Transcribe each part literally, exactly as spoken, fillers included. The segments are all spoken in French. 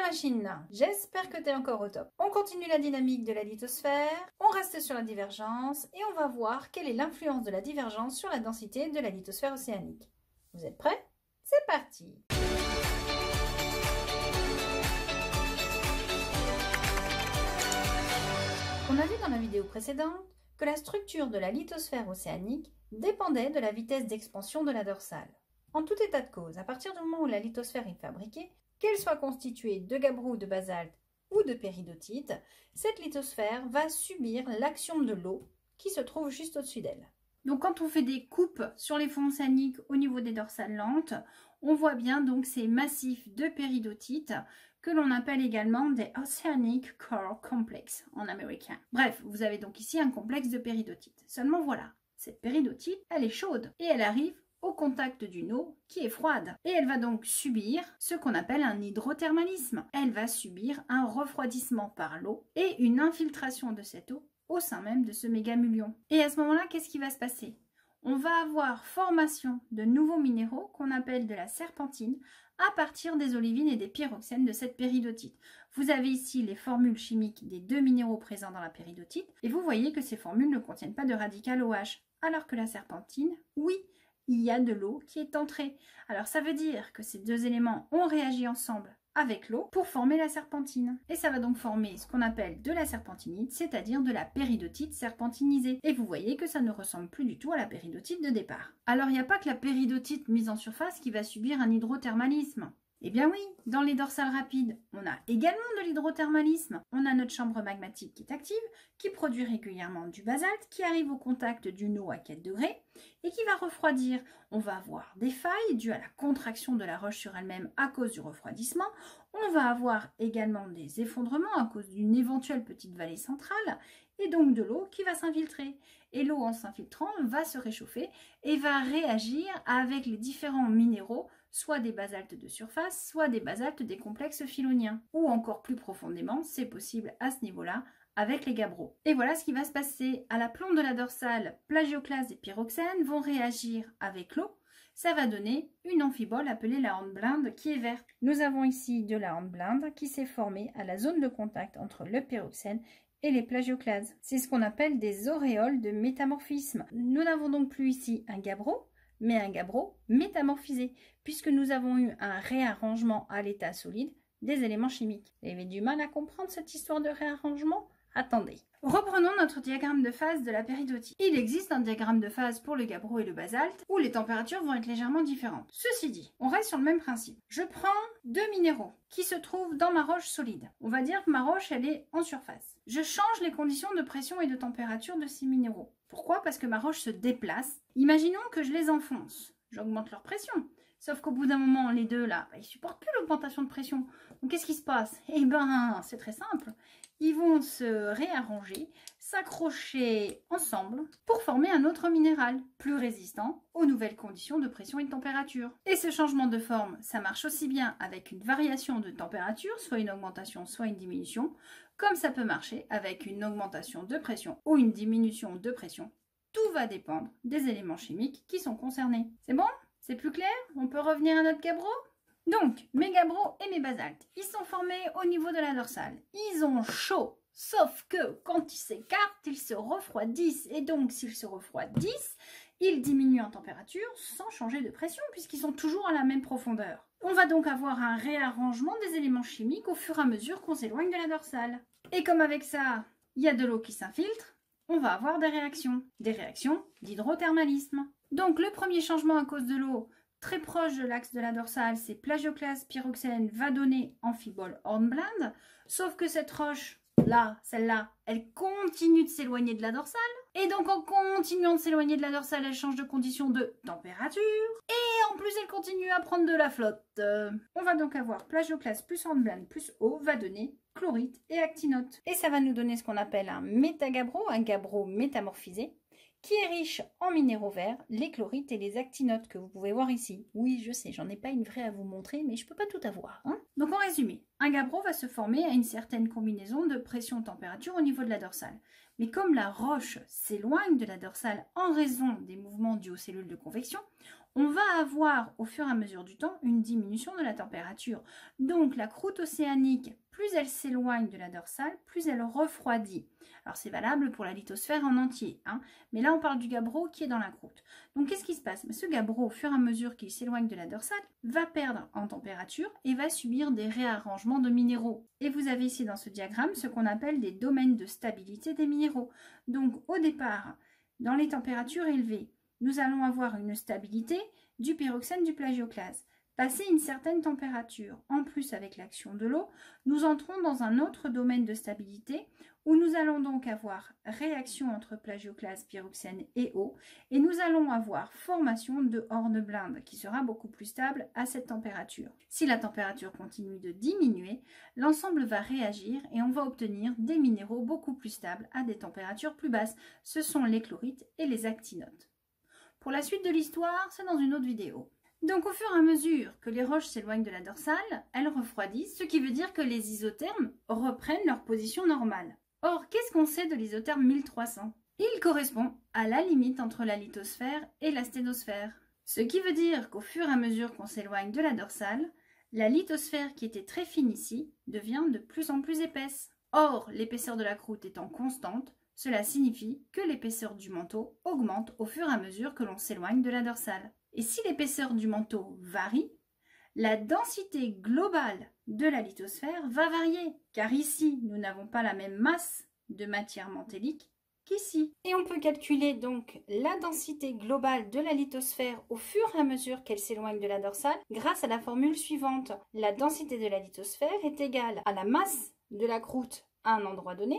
machine, j'espère que tu es encore au top. On continue la dynamique de la lithosphère, on reste sur la divergence et on va voir quelle est l'influence de la divergence sur la densité de la lithosphère océanique. Vous êtes prêts? C'est parti! On a vu dans la vidéo précédente que la structure de la lithosphère océanique dépendait de la vitesse d'expansion de la dorsale. En tout état de cause, à partir du moment où la lithosphère est fabriquée, qu'elle soit constituée de gabbro, de basalte ou de péridotite, cette lithosphère va subir l'action de l'eau qui se trouve juste au-dessus d'elle. Donc quand on fait des coupes sur les fonds océaniques au niveau des dorsales lentes, on voit bien donc ces massifs de péridotite que l'on appelle également des Oceanic Core Complex en américain. Bref, vous avez donc ici un complexe de péridotite. Seulement voilà, cette péridotite, elle est chaude et elle arrive au contact d'une eau qui est froide. Et elle va donc subir ce qu'on appelle un hydrothermalisme. Elle va subir un refroidissement par l'eau et une infiltration de cette eau au sein même de ce mégamulion. Et à ce moment-là, qu'est-ce qui va se passer? On va avoir formation de nouveaux minéraux qu'on appelle de la serpentine à partir des olivines et des pyroxènes de cette péridotite. Vous avez ici les formules chimiques des deux minéraux présents dans la péridotite et vous voyez que ces formules ne contiennent pas de radical OH, alors que la serpentine, oui, il y a de l'eau qui est entrée. Alors ça veut dire que ces deux éléments ont réagi ensemble avec l'eau pour former la serpentine. Et ça va donc former ce qu'on appelle de la serpentinite, c'est-à-dire de la péridotite serpentinisée. Et vous voyez que ça ne ressemble plus du tout à la péridotite de départ. Alors il n'y a pas que la péridotite mise en surface qui va subir un hydrothermalisme. Eh bien oui, dans les dorsales rapides, on a également de l'hydrothermalisme. On a notre chambre magmatique qui est active, qui produit régulièrement du basalte, qui arrive au contact d'une eau à quatre degrés et qui va refroidir. On va avoir des failles dues à la contraction de la roche sur elle-même à cause du refroidissement. On va avoir également des effondrements à cause d'une éventuelle petite vallée centrale et donc de l'eau qui va s'infiltrer. Et l'eau en s'infiltrant va se réchauffer et va réagir avec les différents minéraux, soit des basaltes de surface, soit des basaltes des complexes phyloniens. Ou encore plus profondément, c'est possible à ce niveau-là, avec les gabbros. Et voilà ce qui va se passer. À la plombe de la dorsale, plagioclase et pyroxène vont réagir avec l'eau. Ça va donner une amphibole appelée la hornblende qui est verte. Nous avons ici de la hornblende qui s'est formée à la zone de contact entre le pyroxène et les plagioclases. C'est ce qu'on appelle des auréoles de métamorphisme. Nous n'avons donc plus ici un gabbro, mais un gabbro métamorphisé, puisque nous avons eu un réarrangement à l'état solide des éléments chimiques. Vous avez du mal à comprendre cette histoire de réarrangement? Attendez. Reprenons notre diagramme de phase de la péridotite. Il existe un diagramme de phase pour le gabbro et le basalte, où les températures vont être légèrement différentes. Ceci dit, on reste sur le même principe. Je prends deux minéraux qui se trouvent dans ma roche solide. On va dire que ma roche, elle est en surface. Je change les conditions de pression et de température de ces minéraux. Pourquoi? Parce que ma roche se déplace. Imaginons que je les enfonce. J'augmente leur pression. Sauf qu'au bout d'un moment, les deux là, ils ne supportent plus l'augmentation de pression. Donc qu'est-ce qui se passe? Eh ben, c'est très simple. Ils vont se réarranger, s'accrocher ensemble pour former un autre minéral, plus résistant aux nouvelles conditions de pression et de température. Et ce changement de forme, ça marche aussi bien avec une variation de température, soit une augmentation, soit une diminution, comme ça peut marcher avec une augmentation de pression ou une diminution de pression. Tout va dépendre des éléments chimiques qui sont concernés. C'est bon? C'est plus clair? On peut revenir à notre gabbro? Donc, mes gabbros et mes basaltes, ils sont formés au niveau de la dorsale. Ils ont chaud, sauf que quand ils s'écartent, ils se refroidissent. Et donc, s'ils se refroidissent, ils diminuent en température sans changer de pression, puisqu'ils sont toujours à la même profondeur. On va donc avoir un réarrangement des éléments chimiques au fur et à mesure qu'on s'éloigne de la dorsale. Et comme avec ça, il y a de l'eau qui s'infiltre, on va avoir des réactions. Des réactions d'hydrothermalisme. Donc, le premier changement à cause de l'eau, très proche de l'axe de la dorsale, c'est plagioclase pyroxène va donner amphibole hornblende, sauf que cette roche là, celle-là, elle continue de s'éloigner de la dorsale, et donc en continuant de s'éloigner de la dorsale, elle change de condition de température, et en plus elle continue à prendre de la flotte. Euh, on va donc avoir plagioclase plus hornblende plus eau va donner chlorite et actinote. Et ça va nous donner ce qu'on appelle un métagabbro, un gabbro métamorphisé, qui est riche en minéraux verts, les chlorites et les actinotes que vous pouvez voir ici. Oui, je sais, j'en ai pas une vraie à vous montrer, mais je peux pas tout avoir. Hein. Donc en résumé, un gabbro va se former à une certaine combinaison de pression-température au niveau de la dorsale. Mais comme la roche s'éloigne de la dorsale en raison des mouvements dus aux cellules de convection, on va avoir au fur et à mesure du temps une diminution de la température. Donc la croûte océanique, plus elle s'éloigne de la dorsale, plus elle refroidit. Alors c'est valable pour la lithosphère en entier, hein, mais là on parle du gabbro qui est dans la croûte. Donc qu'est-ce qui se passe? Ce gabbro, au fur et à mesure qu'il s'éloigne de la dorsale, va perdre en température et va subir des réarrangements de minéraux. Et vous avez ici dans ce diagramme ce qu'on appelle des domaines de stabilité des minéraux. Donc au départ, dans les températures élevées, nous allons avoir une stabilité du pyroxène du plagioclase. Passé une certaine température, en plus avec l'action de l'eau, nous entrons dans un autre domaine de stabilité où nous allons donc avoir réaction entre plagioclase, pyroxène et eau et nous allons avoir formation de hornblende qui sera beaucoup plus stable à cette température. Si la température continue de diminuer, l'ensemble va réagir et on va obtenir des minéraux beaucoup plus stables à des températures plus basses. Ce sont les chlorites et les actinotes. Pour la suite de l'histoire, c'est dans une autre vidéo. Donc au fur et à mesure que les roches s'éloignent de la dorsale, elles refroidissent, ce qui veut dire que les isothermes reprennent leur position normale. Or, qu'est-ce qu'on sait de l'isotherme mille trois cents? Il correspond à la limite entre la lithosphère et la sténosphère. Ce qui veut dire qu'au fur et à mesure qu'on s'éloigne de la dorsale, la lithosphère qui était très fine ici devient de plus en plus épaisse. Or, l'épaisseur de la croûte étant constante, cela signifie que l'épaisseur du manteau augmente au fur et à mesure que l'on s'éloigne de la dorsale. Et si l'épaisseur du manteau varie, la densité globale de la lithosphère va varier, car ici, nous n'avons pas la même masse de matière mantélique qu'ici. Et on peut calculer donc la densité globale de la lithosphère au fur et à mesure qu'elle s'éloigne de la dorsale grâce à la formule suivante. La densité de la lithosphère est égale à la masse de la croûte à un endroit donné,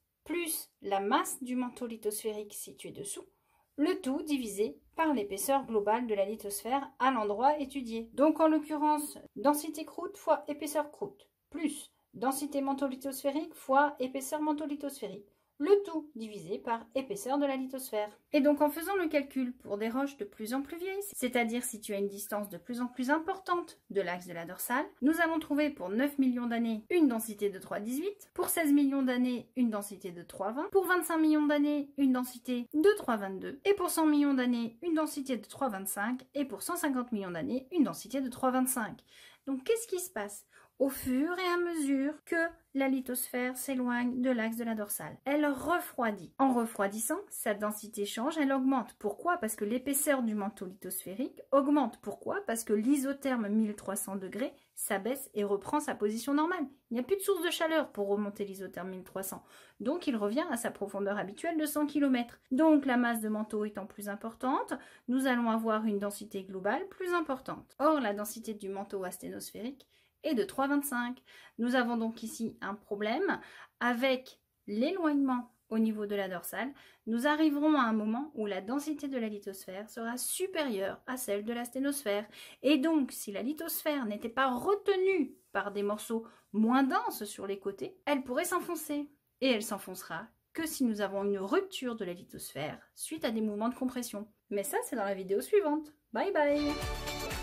plus la masse du manteau lithosphérique situé dessous, le tout divisé par l'épaisseur globale de la lithosphère à l'endroit étudié. Donc en l'occurrence, densité croûte fois épaisseur croûte, plus densité manteau lithosphérique fois épaisseur manteau lithosphérique. Le tout divisé par épaisseur de la lithosphère. Et donc en faisant le calcul pour des roches de plus en plus vieilles, c'est-à-dire situées à une distance de plus en plus importante de l'axe de la dorsale, nous avons trouvé pour neuf millions d'années une densité de trois virgule dix-huit, pour seize millions d'années une densité de trois virgule vingt, pour vingt-cinq millions d'années une densité de trois virgule vingt-deux, et pour cent millions d'années une densité de trois virgule vingt-cinq, et pour cent cinquante millions d'années une densité de trois virgule vingt-cinq. Donc qu'est-ce qui se passe? Au fur et à mesure que la lithosphère s'éloigne de l'axe de la dorsale, elle refroidit. En refroidissant, sa densité change, elle augmente. Pourquoi? Parce que l'épaisseur du manteau lithosphérique augmente. Pourquoi? Parce que l'isotherme mille trois cents degrés s'abaisse et reprend sa position normale. Il n'y a plus de source de chaleur pour remonter l'isotherme mille trois cents. Donc il revient à sa profondeur habituelle de cent kilomètres. Donc la masse de manteau étant plus importante, nous allons avoir une densité globale plus importante. Or la densité du manteau asténosphérique et de trois virgule vingt-cinq. Nous avons donc ici un problème avec l'éloignement au niveau de la dorsale. Nous arriverons à un moment où la densité de la lithosphère sera supérieure à celle de la sténosphère. Et donc, si la lithosphère n'était pas retenue par des morceaux moins denses sur les côtés, elle pourrait s'enfoncer. Et elle s'enfoncera que si nous avons une rupture de la lithosphère suite à des mouvements de compression. Mais ça, c'est dans la vidéo suivante. Bye bye!